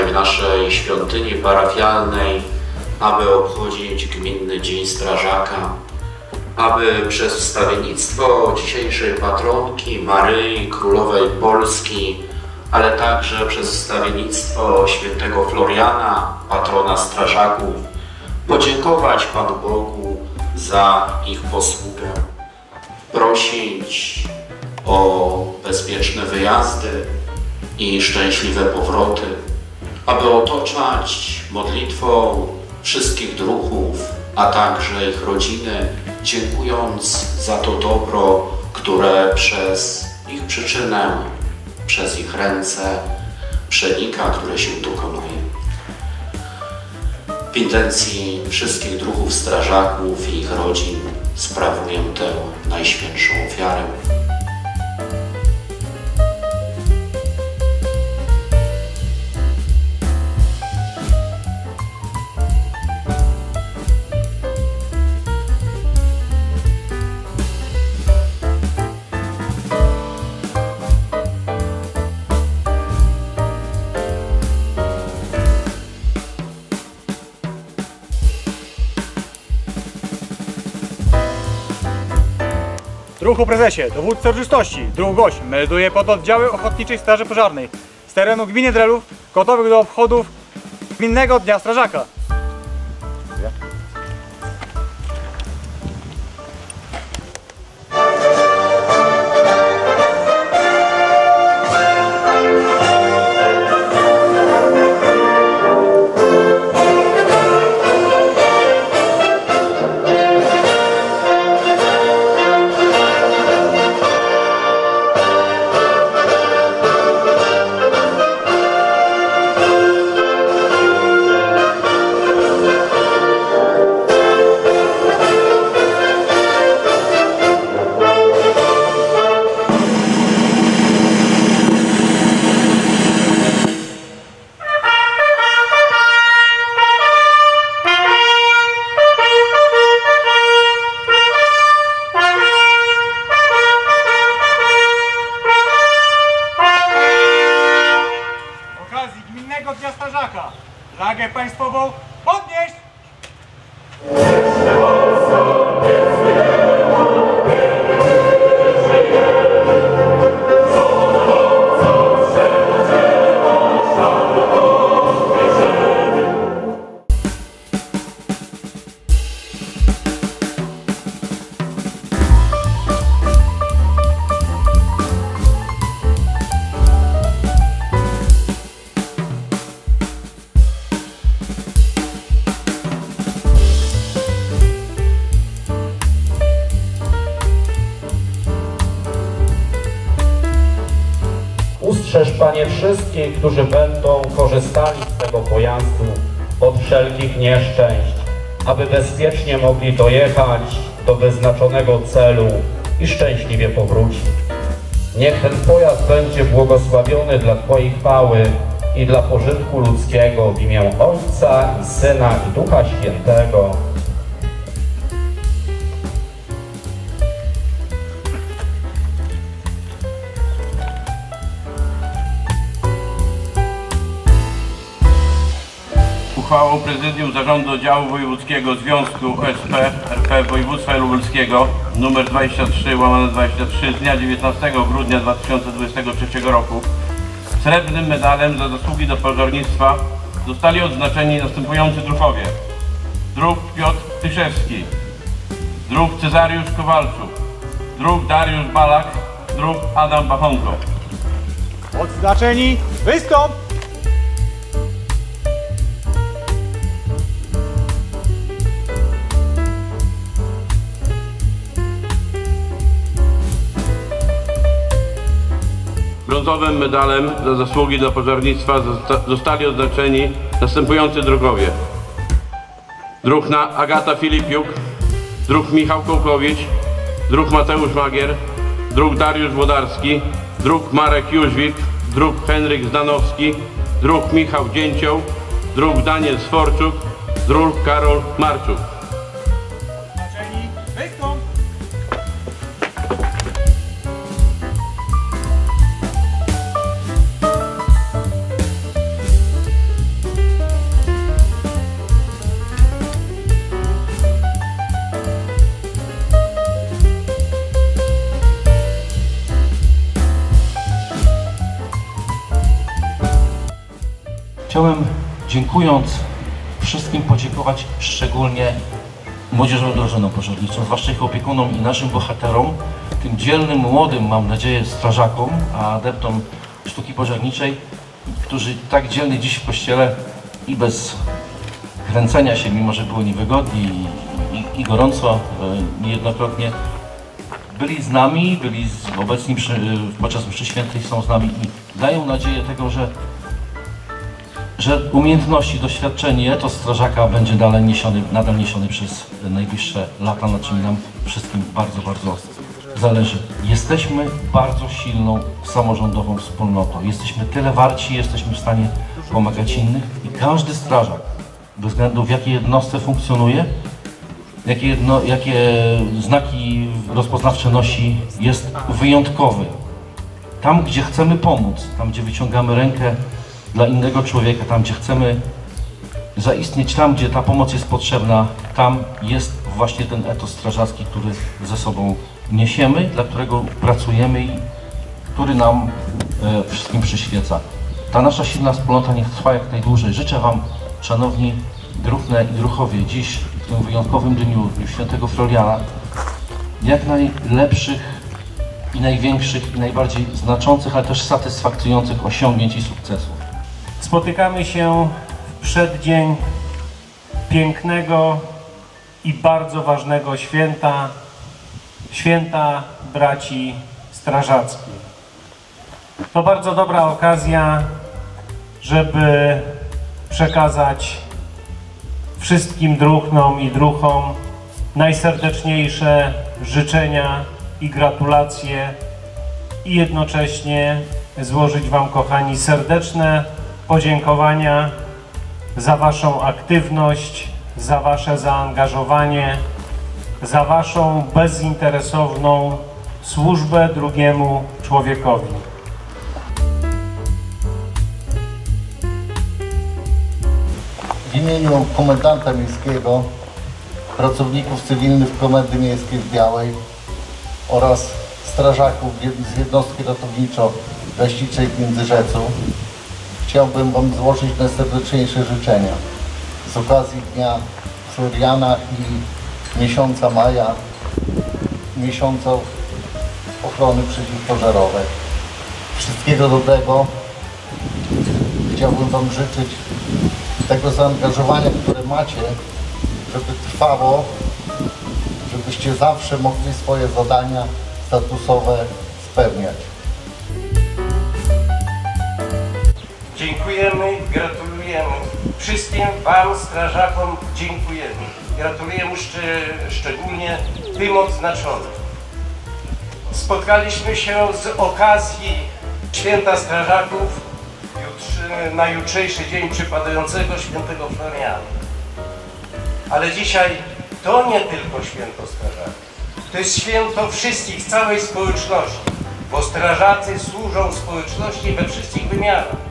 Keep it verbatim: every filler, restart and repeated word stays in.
tutaj w naszej świątyni parafialnej, aby obchodzić Gminny Dzień Strażaka, aby przez wstawiennictwo dzisiejszej patronki Maryi Królowej Polski, ale także przez wstawiennictwo świętego Floriana, patrona strażaków, podziękować Panu Bogu za ich posługę, prosić o bezpieczne wyjazdy i szczęśliwe powroty, aby otaczać modlitwą wszystkich druhów, a także ich rodziny, dziękując za to dobro, które przez ich przyczynę, przez ich ręce przenika, które się dokonuje. W intencji wszystkich druhów strażaków i ich rodzin sprawuję tę najświętszą ofiarę. Druhu prezesie, dowódco uroczystości, druh gość melduje pododdziały Ochotniczej Straży Pożarnej z terenu gminy Drelów, gotowych do obchodów Gminnego Dnia Strażaka. Dnia Strażaka. Flagę państwową podnieść! Ustrzeż, Panie, wszystkich, którzy będą korzystali z tego pojazdu od wszelkich nieszczęść, aby bezpiecznie mogli dojechać do wyznaczonego celu i szczęśliwie powrócić. Niech ten pojazd będzie błogosławiony dla Twojej chwały i dla pożytku ludzkiego w imię Ojca i Syna i Ducha Świętego. Uchwałą Prezydium Zarządu Oddziału Wojewódzkiego Związku O S P R P Województwa Lubelskiego nr dwadzieścia trzy łamane dwadzieścia trzy z dnia dziewiętnastego grudnia dwa tysiące dwudziestego trzeciego roku srebrnym medalem za zasługi do pożarnictwa zostali odznaczeni następujący druhowie: druh Piotr Tyszewski, druh Cezariusz Kowalczuk, druh Dariusz Balak, druh Adam Bachonko. Odznaczeni, wystąp! Brązowym medalem za zasługi do pożarnictwa zostali odznaczeni następujący druhowie: druh Agata Filipiuk, druh Michał Kołkowicz, druh Mateusz Magier, druh Dariusz Włodarski, druh Marek Jóźwik, druh Henryk Zdanowski, druh Michał Dzięcioł, druh Daniel Sforczuk, druh Karol Marczuk. Odznaczeni, wystąp! Chciałem, dziękując wszystkim, podziękować szczególnie młodzieżowym drużynom pożarniczym, zwłaszcza ich opiekunom i naszym bohaterom, tym dzielnym, młodym, mam nadzieję, strażakom, a adeptom sztuki pożarniczej, którzy tak dzielnie dziś w kościele i bez kręcenia się, mimo że było niewygodnie i, i, i gorąco e, niejednokrotnie, byli z nami, byli z, obecni przy, podczas mszy świętej, są z nami i dają nadzieję tego, że że umiejętności, doświadczenie, etos strażaka będzie dalej niesiony, nadal niesiony przez najbliższe lata, na czym nam wszystkim bardzo, bardzo zależy. Jesteśmy bardzo silną, samorządową wspólnotą. Jesteśmy tyle warci, jesteśmy w stanie pomagać innych i każdy strażak, bez względu w jakiej jednostce funkcjonuje, jakie, jedno, jakie znaki rozpoznawcze nosi, jest wyjątkowy. Tam, gdzie chcemy pomóc, tam, gdzie wyciągamy rękę dla innego człowieka, tam gdzie chcemy zaistnieć, tam gdzie ta pomoc jest potrzebna, tam jest właśnie ten etos strażacki, który ze sobą niesiemy, dla którego pracujemy i który nam e, wszystkim przyświeca. Ta nasza silna wspólnota niech trwa jak najdłużej. Życzę Wam, szanowni druhne i druhowie, dziś w tym wyjątkowym dniu, dniu świętego Floriana, jak najlepszych i największych i najbardziej znaczących, ale też satysfakcjonujących osiągnięć i sukcesów. Spotykamy się w przeddzień pięknego i bardzo ważnego święta, święta braci strażackich. To bardzo dobra okazja, żeby przekazać wszystkim druhnom i druhom najserdeczniejsze życzenia i gratulacje i jednocześnie złożyć Wam, kochani, serdeczne podziękowania za Waszą aktywność, za Wasze zaangażowanie, za Waszą bezinteresowną służbę drugiemu człowiekowi. W imieniu komendanta miejskiego, pracowników cywilnych Komendy Miejskiej w Białej oraz strażaków z jednostki ratowniczo-gaśniczej w Międzyrzecu chciałbym Wam złożyć najserdeczniejsze życzenia z okazji Dnia Floriana i miesiąca maja, miesiąca ochrony przeciwpożarowej. Wszystkiego dobrego. Chciałbym Wam życzyć tego zaangażowania, które macie, żeby trwało, żebyście zawsze mogli swoje zadania statusowe spełniać. Dziękujemy, gratulujemy. Wszystkim Wam, strażakom, dziękujemy. Gratulujemy szcz szczególnie tym odznaczonym. Spotkaliśmy się z okazji Święta Strażaków jutr, na jutrzejszy dzień przypadającego Świętego Floriana. Ale dzisiaj to nie tylko święto strażaków. To jest święto wszystkich, całej społeczności, bo strażacy służą społeczności we wszystkich wymiarach.